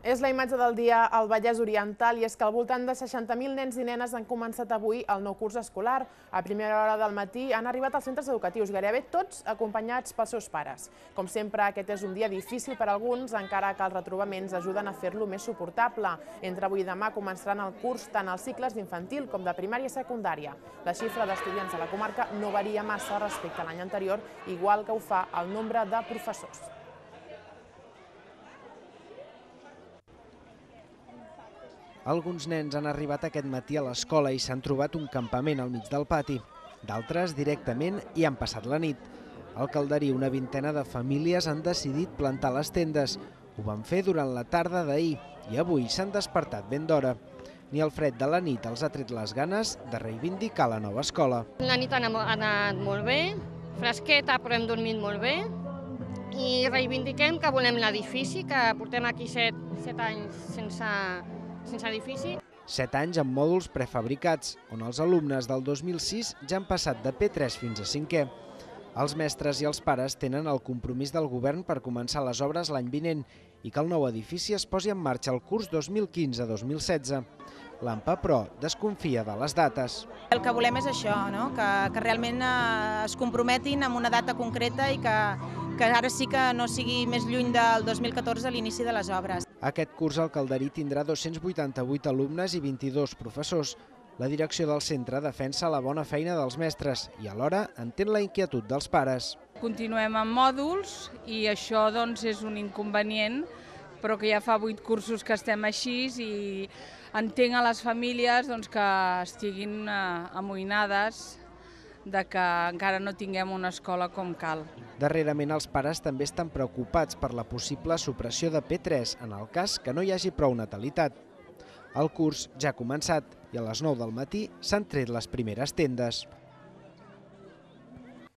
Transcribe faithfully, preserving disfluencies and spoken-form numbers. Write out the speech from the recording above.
És la imatge del dia al Vallès Oriental i és que al voltant de seixanta mil nens i nenes han començat avui el nou curs escolar. A primera hora del matí han arribat als centres educatius, gairebé tots acompanyats pels seus pares. Com sempre, aquest és un dia difícil per a alguns, encara que els retrobaments ajuden a fer-lo més suportable. Entre avui i demà començaran el curs tant als cicles d'infantil com de primària i secundària. La xifra d'estudiants de la comarca no varia massa respecte a l'any anterior, igual que ho fa el nombre de professors. Alguns nens han arribat aquest matí a l'escola i s'han trobat un campament al mig del pati. D'altres, directament, hi han passat la nit. Al Calderí, una vintena de famílies han decidit plantar les tendes. Ho van fer durant la tarda d'ahir i avui s'han despertat ben d'hora. Ni el fred de la nit els ha tret les ganes de reivindicar la nova escola. La nit ha anat molt bé, fresqueta, però hem dormit molt bé. I reivindiquem que volem l'edifici, que portem aquí set, set anys sense... sense edifici. Set anys amb mòduls prefabricats, on els alumnes del dos mil sis ja han passat de P tres fins a cinquè. Els mestres i els pares tenen el compromís del govern per començar les obres l'any vinent i que el nou edifici es posi en marxa el curs dos mil quinze dos mil setze. L'AMPA, però, desconfia de les dates. El que volem és això, no? que, que realment es comprometin amb una data concreta i que, que ara sí que no sigui més lluny del dos mil catorze a l'inici de les obres. Aquest curs al Calderí tindrà dos-cents vuitanta-vuit alumnes i vint-i-dos professors. La direcció del centre defensa la bona feina dels mestres i alhora entén la inquietud dels pares. Continuem amb mòduls i això doncs, és un inconvenient, però que ja fa vuit cursos que estem així i entenc a les famílies doncs, que estiguin amoïnades de que encara no tinguem una escola com cal. Darrerament els pares també estan preocupats per la possible supressió de P tres en el cas que no hi hagi prou natalitat. El curs ja ha començat i a les nou del matí s'han tret les primeres tendes.